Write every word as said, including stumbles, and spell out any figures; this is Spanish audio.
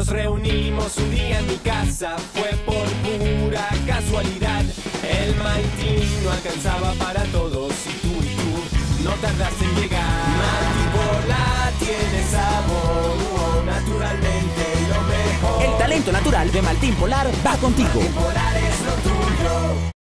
Nos reunimos un día en mi casa, fue por pura casualidad. El Maltín no alcanzaba para todos y tú y tú no tardas en llegar. Maltín Polar tiene sabor, oh, naturalmente lo mejor. El talento natural de Maltín Polar va contigo. Maltín Polar es lo tuyo.